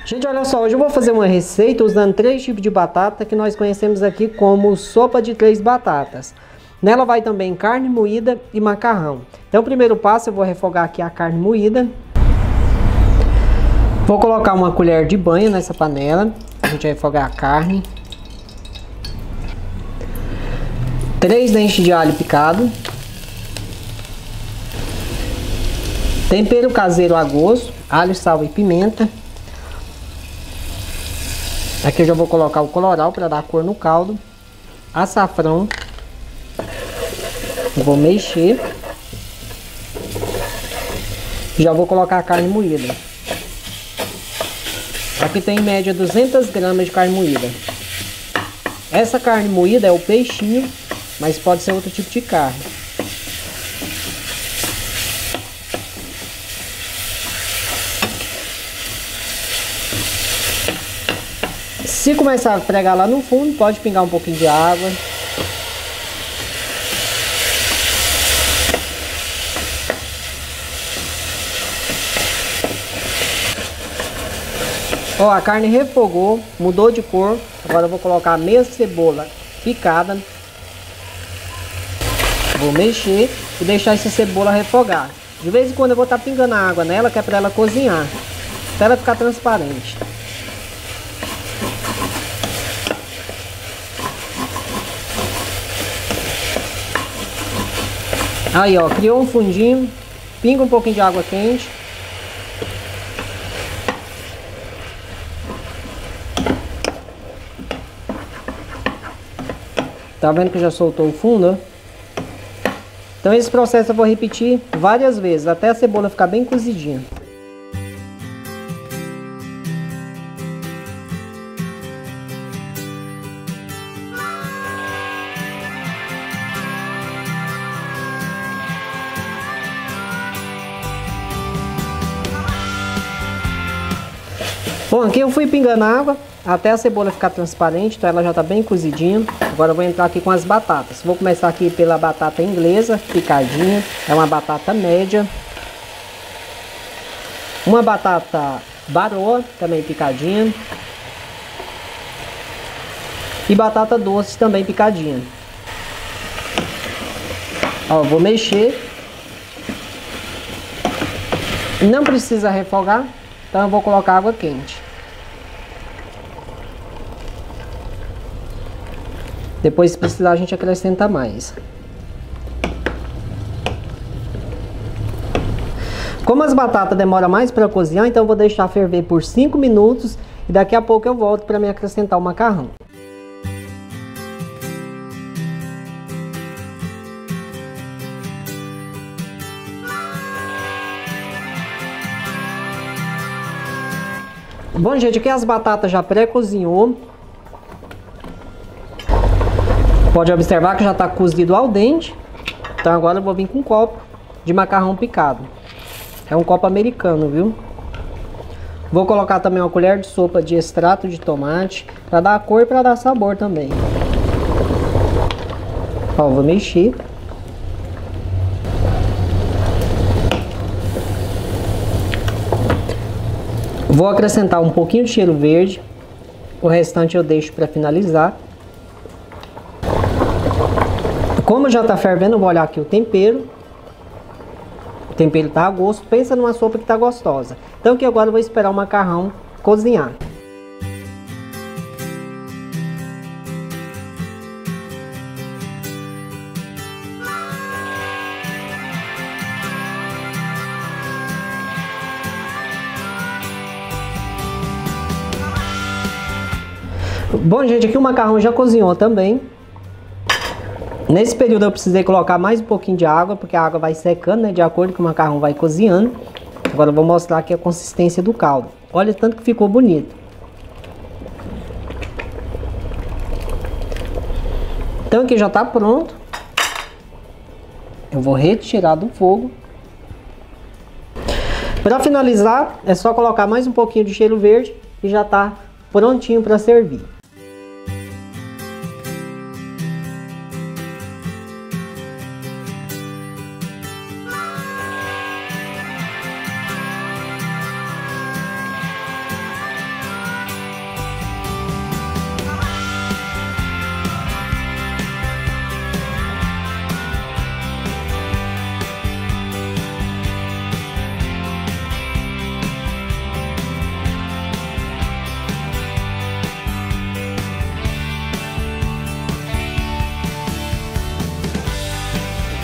Gente, olha só, hoje eu vou fazer uma receita usando 3 tipos de batata que nós conhecemos aqui como sopa de 3 batatas. Nela vai também carne moída e macarrão. Então, o primeiro passo, eu vou refogar aqui a carne moída. Vou colocar uma colher de banha nessa panela. A gente vai refogar a carne. 3 dentes de alho picado. Tempero caseiro a gosto, alho, sal e pimenta. Aqui eu já vou colocar o colorau para dar cor no caldo. Açafrão. Vou mexer. Já vou colocar a carne moída. Aqui tem em média 200 gramas de carne moída. Essa carne moída é o peixinho, mas pode ser outro tipo de carne. Se começar a pregar lá no fundo, pode pingar um pouquinho de água. Ó, a carne refogou, mudou de cor. Agora eu vou colocar a meia cebola picada. Vou mexer e deixar essa cebola refogar. De vez em quando eu vou estar pingando a água nela, que é para ela cozinhar, até ela ficar transparente. Aí, ó, criou um fundinho. Pinga um pouquinho de água quente. Tá vendo que já soltou o fundo, ó? Então esse processo eu vou repetir várias vezes, até a cebola ficar bem cozidinha. Bom, aqui eu fui pingando água até a cebola ficar transparente, então ela já está bem cozidinha. Agora eu vou entrar aqui com as batatas. Vou começar aqui pela batata inglesa, picadinha. É uma batata média. Uma batata baroa, também picadinha. E batata doce, também picadinha. Ó, vou mexer. Não precisa refogar, então eu vou colocar água quente. Depois, se precisar, a gente acrescenta mais. Como as batatas demoram mais para cozinhar, então eu vou deixar ferver por 5 minutos e daqui a pouco eu volto para me acrescentar o macarrão. Bom, gente, aqui as batatas já pré-cozinhou. Pode observar que já está cozido al dente. Então agora eu vou vir com um copo de macarrão picado. É um copo americano, viu? Vou colocar também uma colher de sopa de extrato de tomate para dar cor e para dar sabor também. Ó, vou mexer. Vou acrescentar um pouquinho de cheiro verde. O restante eu deixo para finalizar. Como já está fervendo, eu vou olhar aqui o tempero. O tempero está a gosto. Pensa numa sopa que está gostosa. Então aqui agora eu vou esperar o macarrão cozinhar. Bom, gente, aqui o macarrão já cozinhou também. Nesse período eu precisei colocar mais um pouquinho de água, porque a água vai secando, né, de acordo com que o macarrão vai cozinhando. Agora eu vou mostrar aqui a consistência do caldo. Olha o tanto que ficou bonito. Então aqui já está pronto. Eu vou retirar do fogo. Para finalizar, é só colocar mais um pouquinho de cheiro verde e já está prontinho para servir.